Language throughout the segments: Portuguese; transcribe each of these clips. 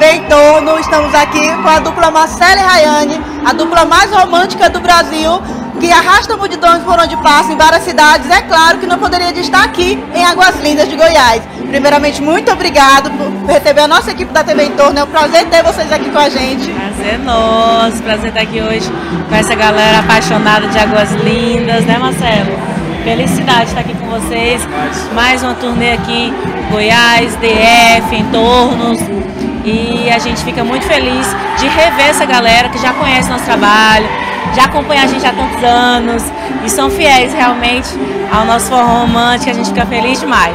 TV em Torno. Estamos aqui com a dupla Marcelo e Rayane, a dupla mais romântica do Brasil, que arrasta multidões por onde passa em várias cidades. É claro que não poderia estar aqui em Águas Lindas de Goiás. Primeiramente, muito obrigado por receber a nossa equipe da TV em Torno. É um prazer ter vocês aqui com a gente. Prazer nosso, prazer estar aqui hoje com essa galera apaixonada de Águas Lindas, né, Marcelo? Felicidade estar aqui com vocês. Mais uma turnê aqui em Goiás, DF, em Tornos. E a gente fica muito feliz de rever essa galera que já conhece nosso trabalho, já acompanha a gente há tantos anos e são fiéis realmente ao nosso forró romântico. A gente fica feliz demais.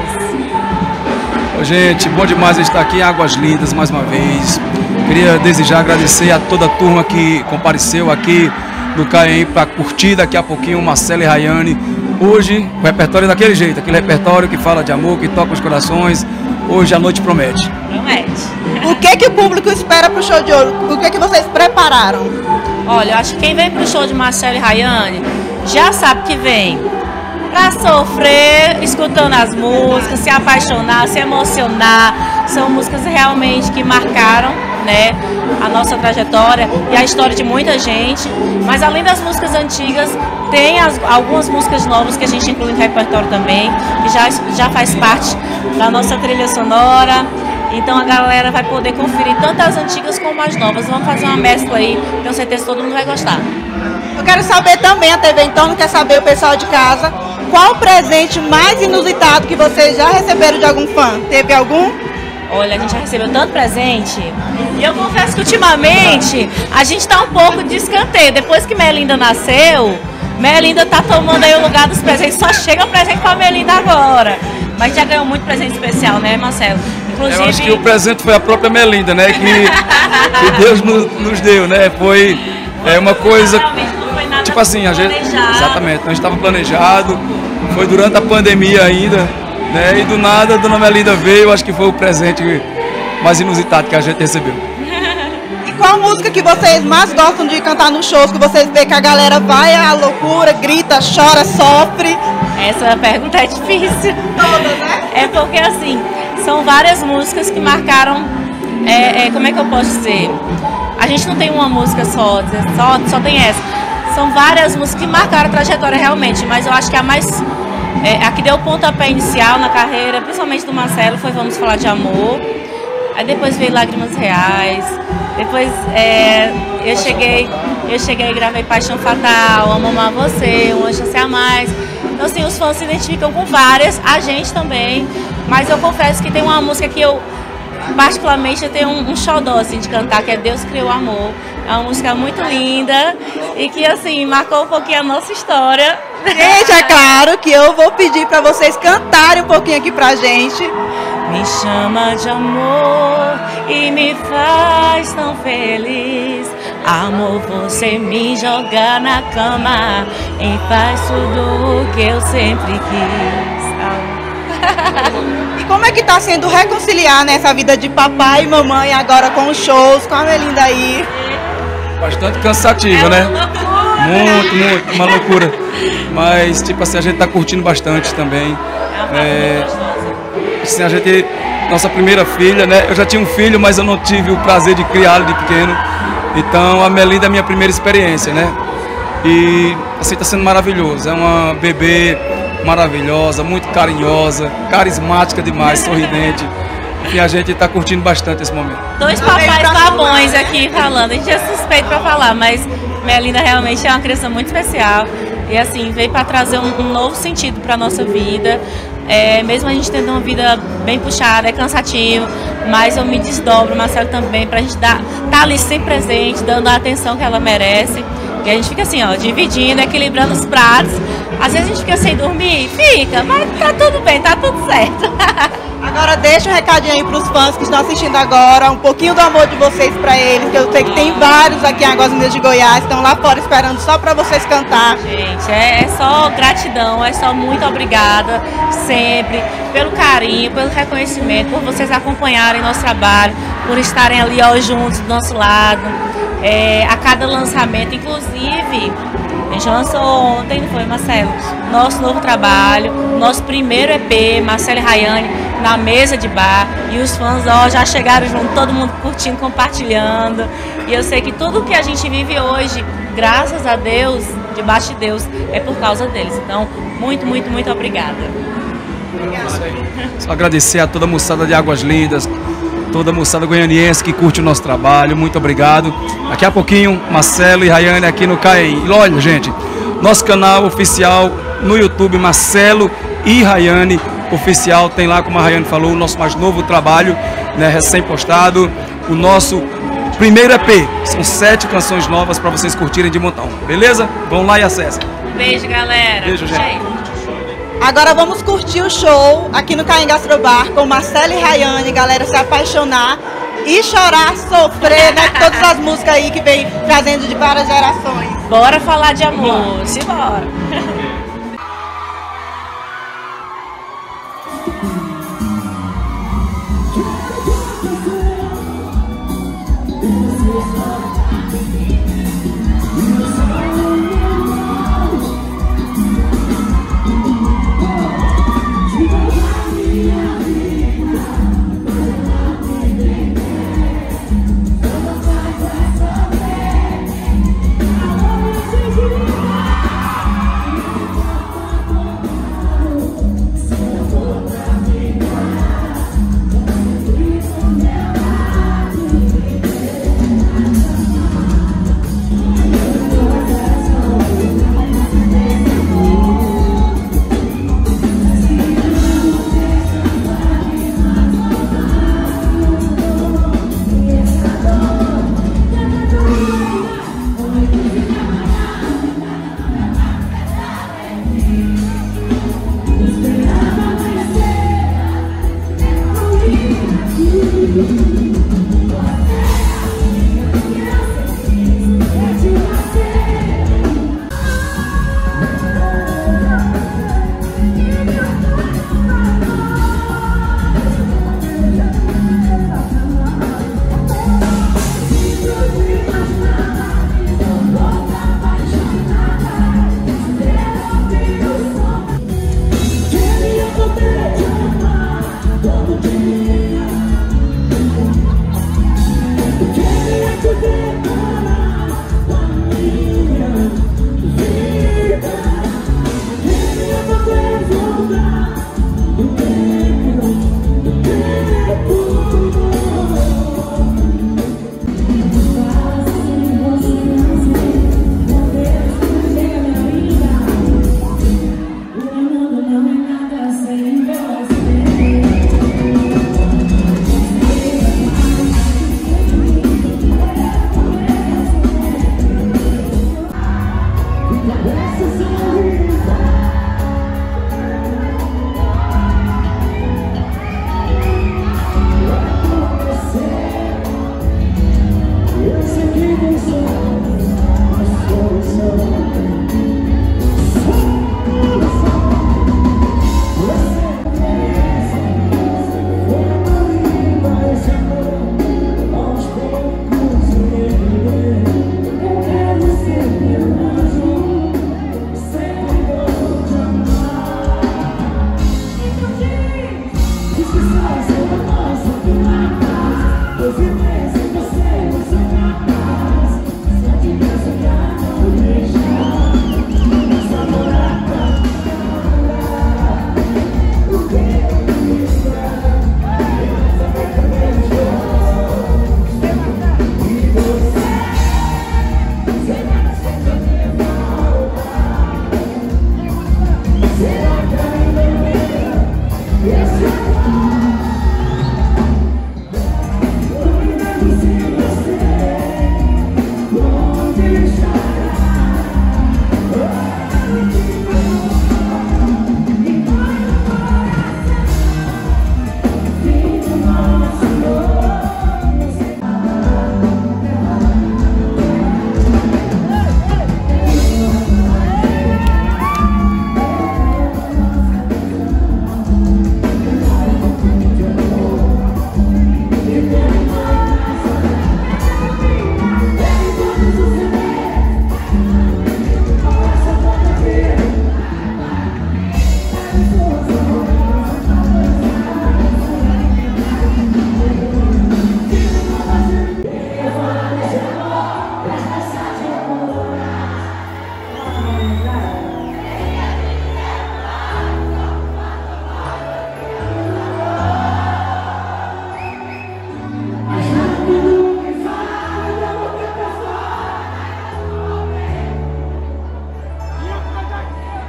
Ô, gente, bom demais estar aqui em Águas Lindas mais uma vez. Queria desejar agradecer a toda a turma que compareceu aqui no Caém para curtir daqui a pouquinho o Marcelo e Rayane. Hoje o repertório é daquele jeito, aquele repertório que fala de amor, que toca os corações. Hoje a noite promete. Promete. O que o público espera pro show de hoje? O que vocês prepararam? Olha, eu acho que quem vem pro show de Marcelo e Rayane já sabe que vem pra sofrer, escutando as músicas, se apaixonar, se emocionar. São músicas realmente que marcaram, né, a nossa trajetória e a história de muita gente. Mas além das músicas antigas, tem algumas músicas novas que a gente inclui no repertório também, que já faz parte da nossa trilha sonora. Então a galera vai poder conferir tanto as antigas como as novas. Vamos fazer uma mescla aí, tenho certeza que todo mundo vai gostar. Eu quero saber também, a TV então, quer saber o pessoal de casa, qual o presente mais inusitado que vocês já receberam de algum fã? Teve algum? Olha, a gente já recebeu tanto presente e eu confesso que ultimamente a gente tá um pouco de escanteio. Depois que Melinda nasceu, Melinda tá tomando aí o lugar dos presentes, só chega presente pra Melinda agora. Mas já ganhou muito presente especial, né, Marcelo? Inclusive... Eu acho que o presente foi a própria Melinda, né? Que Deus nos deu, né? Foi uma coisa... Não foi nada tipo assim, a gente... planejado. Exatamente, não estava planejado. Foi durante a pandemia ainda, né? E do nada a dona Melinda veio, acho que foi o presente mais inusitado que a gente recebeu. E qual música que vocês mais gostam de cantar nos shows, que vocês veem que a galera vai à loucura, grita, chora, sofre? Essa pergunta é difícil. Todas, né? É porque assim, são várias músicas que marcaram, como é que eu posso dizer? A gente não tem uma música só tem essa. São várias músicas que marcaram a trajetória realmente, mas eu acho que a que deu o pontapé inicial na carreira, principalmente do Marcelo, foi Vamos Falar de Amor. Aí depois veio Lágrimas Reais. Depois eu cheguei e gravei Paixão Fatal, Amo Amar Você, Uma Chance a Mais. Então assim, os fãs se identificam com várias, a gente também. Mas eu confesso que tem uma música que eu, particularmente, eu tenho um xodó assim, de cantar, que é Deus Criou Amor. É uma música muito linda e que assim, marcou um pouquinho a nossa história. Gente, é claro que eu vou pedir para vocês cantarem um pouquinho aqui pra gente. Me chama de amor e me faz tão feliz. Amor, você me joga na cama e faz tudo o que eu sempre quis. E como é que tá sendo reconciliar nessa vida de papai e mamãe agora com os shows, com a Melinda aí? Bastante cansativo, né? Muito, uma loucura. Mas, tipo assim, a gente tá curtindo bastante também. Assim, a gente, nossa primeira filha, né? Eu já tinha um filho, mas eu não tive o prazer de criá-lo de pequeno. Então, a Melinda é a minha primeira experiência, né? E, assim, tá sendo maravilhoso. É uma bebê maravilhosa, muito carinhosa, carismática demais, sorridente. E a gente tá curtindo bastante esse momento. Dois papais babões aqui falando, a gente é suspeito pra falar, mas Melinda realmente é uma criança muito especial e assim, veio para trazer um novo sentido pra nossa vida. Mesmo a gente tendo uma vida bem puxada, é cansativo, mas eu me desdobro, o Marcelo também, pra gente tá ali sempre presente, dando a atenção que ela merece. E a gente fica assim, ó, dividindo, equilibrando os pratos. Às vezes a gente fica sem dormir, fica, mas tá tudo bem, tá tudo certo. Agora deixa um recadinho aí pros fãs que estão assistindo agora, um pouquinho do amor de vocês pra eles, que eu sei que tem vários aqui em Águas Lindas de Goiás, estão lá fora esperando só pra vocês cantar. Gente, é só gratidão, é só muito obrigada sempre pelo carinho, pelo reconhecimento, por vocês acompanharem nosso trabalho, por estarem ali ó, juntos do nosso lado. A cada lançamento, inclusive, a gente gente lançou ontem, não foi, Marcelo? Nosso novo trabalho, nosso primeiro EP, Marcelo e Rayane, na mesa de bar. E os fãs, ó, já chegaram junto, todo mundo curtindo, compartilhando. E eu sei que tudo que a gente vive hoje, graças a Deus, debaixo de Deus, é por causa deles. Então, muito, muito, muito obrigada. Só agradecer a toda a moçada de Águas Lindas, toda a moçada goianiense que curte o nosso trabalho, muito obrigado. Daqui a pouquinho, Marcelo e Rayane aqui no CAEM. E olha, gente, nosso canal oficial no YouTube, Marcelo e Rayane Oficial, tem lá, como a Rayane falou, o nosso mais novo trabalho, né, recém-postado, o nosso primeiro EP. São 7 canções novas para vocês curtirem de montão, beleza? Vão lá e acessem. Beijo, galera. Beijo, gente. Agora vamos curtir o show aqui no CAEM Gastrobar com Marcelo e Rayane, galera, se apaixonar e chorar, sofrer, né? Todas as músicas aí que vem trazendo de várias gerações. Bora falar de amor, simbora.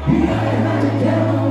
He had to go.